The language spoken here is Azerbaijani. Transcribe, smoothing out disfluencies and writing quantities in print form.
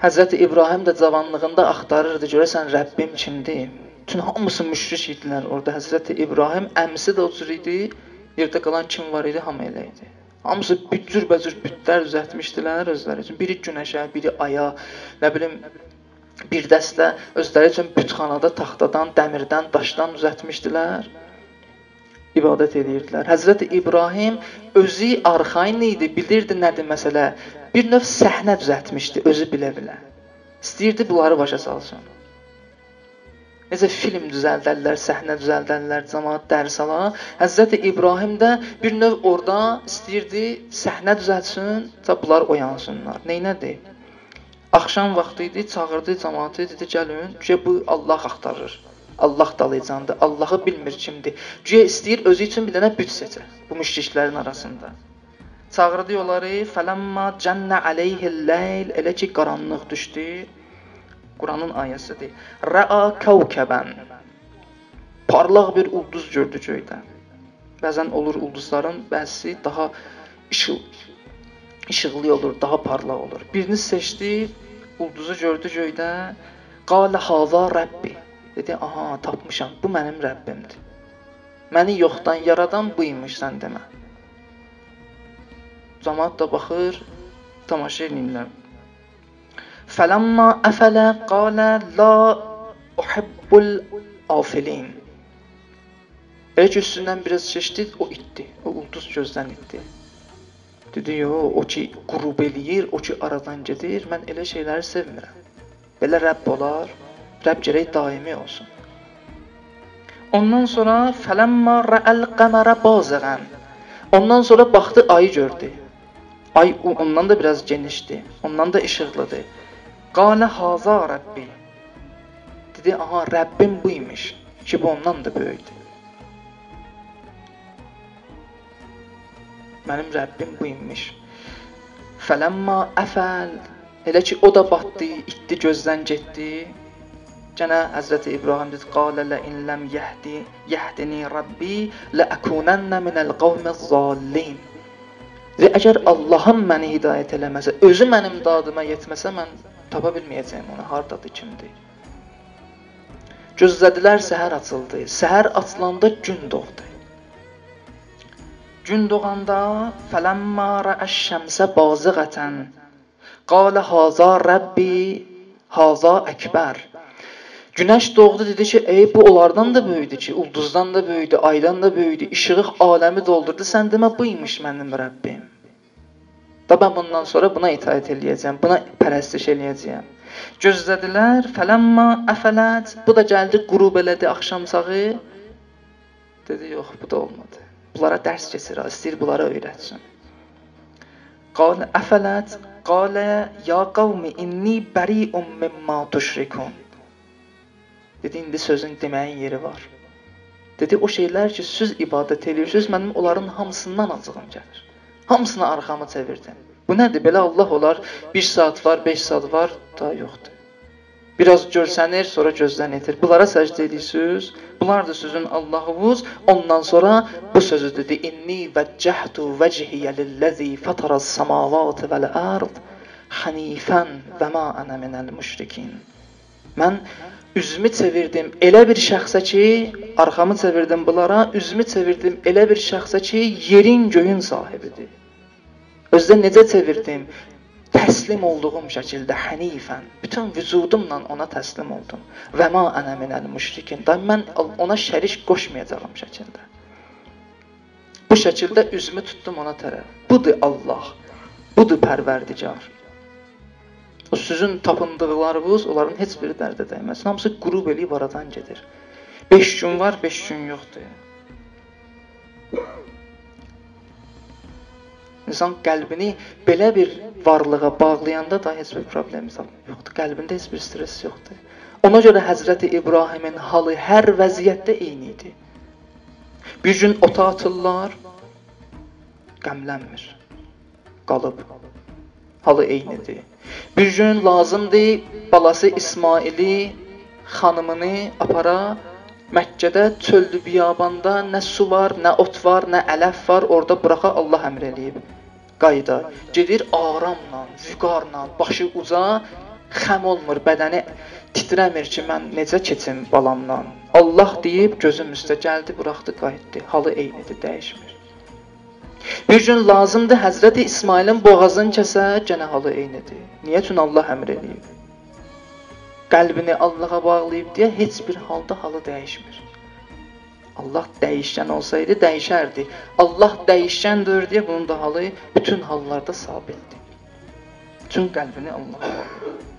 Həzrəti İbrahim də cavanlığında axtarırdı, görəsən Rəbbim kimdir? Bütün hamısı müşrik idilər orada. Həzrəti İbrahim əmisi də o cür idi, yerdə qalan kim var idi, hamı elə idi. Hamısı cürbəcür bütlər düzəltmişdilər özləri üçün. Biri günəşə, biri aya, nə bilim, bir dəstə özləri üçün bütxanada taxtadan, dəmirdən, daşdan düzəltmişdilər. İbadət edirdilər. Həzrəti İbrahim özü arxain idi, bilirdi nədir məsələ. Bir növ səhnə düzəltmişdi, özü bilə-bilə. İstəyirdi bunları başa salsın. Necə film düzəldərlər, səhnə düzəldərlər, cəmaət dərs alar. Həzrəti İbrahim də bir növ orada istəyirdi, səhnə düzəltsin, bunlar oyansınlar. Neynədir? Axşam vaxtı idi, çağırdı cəmaatı, dedi gəlin, ki bu Allah axtarır. Allah dalıcandır, Allahı bilmir kimdir. Güya istəyir özü üçün bir dənə büt seçə, bu müşriklərin arasında. Çağırdı onları, fələmma cənnə aleyhil-leyl, elə ki qaranlıq düşdü. Quranın ayəsidir. Rə'a kəvkəbən, parlaq bir ulduz gördü göydə. Bəzən olur ulduzların bəzisi daha işıqlı olur, daha parlaq olur. Birini seçdi, ulduzu gördü göydə. Qalə haza Rəbbi. Dedi, aha, tapmışam, bu mənim Rəbbimdir. Məni yoxdan yaradan buymuş, sən demə. Cəmaat da baxır, tamaşa edirlər. Fələmma əfələ qalə la uhibbul afilin. Elə ki, üstündən biraz keçdi, o itdi, o ulduz gözdən itdi. Dedi, yox, o ki qurub eləyir, o ki aradan gedir, mən elə şeyləri sevmirəm. Belə Rəbb olar. Rəbb gərək daimi olsun. Ondan sonra fələmma rəəl qəmərə bazıqən. Ondan sonra baxdı, ayı gördü. Ay ondan da biraz genişdi, ondan da işıqlıdır. Qalə haza Rəbbi. Dedi, aha, Rəbbim buymuş ki, bu ondan da böyükdür. Mənim Rəbbim buymuş. Fələmma əfəl. Elə ki, o da batdı, itdi, gözdən getdi. Gənə Həzrəti İbrahim dedi, qalə lə in ləm yəhdini Rabbi ləəkunənnə minəl qavməz-zallin. Dedi, əgər Allahım məni hidayət eləməsə, özü mənim dadıma yetməsə, mən tapa bilməyəcəyim onu, hardadır, kimdir. Gözlədilər, səhər açıldı. Səhər açılanda gün doğdu. Gün doğanda fələmmə rəəş-şəmsə bazıqətən qalə haza Rabbi haza əkbər. Günəş doğdu, dedi ki, bu onlardan da böyüdü ki, ulduzdan da böyüdü, aydan da böyüdü, işıq aləmi doldurdu, sən demə, buymuş mənim Rəbbim. Da mən bundan sonra buna itaət eləyəcəm, buna pərəstiş eləyəcəyəm. Gözlədilər, fələmma əfələt, bu da gəldi, qurub elədi axşamsağı. Dedi, yox, bu da olmadı. Bunlara dərs keçir, istəyir bunlara öyrətsin. Qalə əfələt, qalə ya qavmi inni bəri'un mimma tuşrikun. Dedi, indi sözün deməyin yeri var. Dedi, o şeylər ki, siz ibadət edirsiniz, mənim onların hamısından acığım gəlir. Hamısına arxamı çevirdim. Bu nədir? Belə Allah olar, 1 saat var, 5 saat var, daha yoxdur. Biraz görsənir, sonra gözdən etir. Bunlara səcdə edirsiniz, bunlar da sizin Allahınız. Ondan sonra bu sözü dedi, inni vəccəhtu vəcihiyə lilləzi fətərəz səmavatı vəl-ərd xənifən və ma ənə minəl müşrikin. Mən üzümü çevirdim elə bir şəxsə ki, arxamı çevirdim bunlara, üzümü çevirdim elə bir şəxsə ki, yerin göyün sahibidir. Özdə necə çevirdim? Təslim olduğum şəkildə hənifən, bütün vücudumla ona təslim oldum. Və ma ənə minəl müşrikin. Mən ona şərik qoşmayacağım şəkildə. Bu şəkildə üzümü tutdum ona tərəf. Budur Allah, budur Pərverdigar. O sizin tapındıqlarınız, onların heç biri dərdə dəyməz. Hamısı qurub eləyib aradan gedir. 5 gün var, 5 gün yoxdur. İnsan qəlbini belə bir varlığa bağlayanda da heç bir problem yoxdur. Qəlbində heç bir stres yoxdur. Ona görə Həzrəti İbrahimin halı hər vəziyyətdə eyni idi. Bir gün ota atırlar, qəmlənmir, qalıb. Halı eynidir. Bir gün lazımdır, balası İsmaili, xanımını apara, Məkkədə çöldü biyabanda nə su var, nə ot var, nə ələf var, orada buraxa Allah əmr eləyib. Qayda, gedir aramla, vüqarla, başı uca, Xəm olmur, bədəni titrəmir ki, mən necə keçim balamdan. Allah deyib gözüm üstə gəldi, buraxdı, qayıtdı. Halı eynidir, dəyişmir. Bir gün lazımdır Həzrəti İsmailin boğazını kəsə, gənə halı eynidir. Niyə? Çünki Allah əmr eləyib. Qəlbini Allaha bağlayıb deyə heç bir halda halı dəyişmir. Allah dəyişkən olsaydı dəyişərdi. Allah dəyişkəndir deyə bunun da halı bütün hallarda sabitdir. Çünki qəlbini Allaha bağlayıb.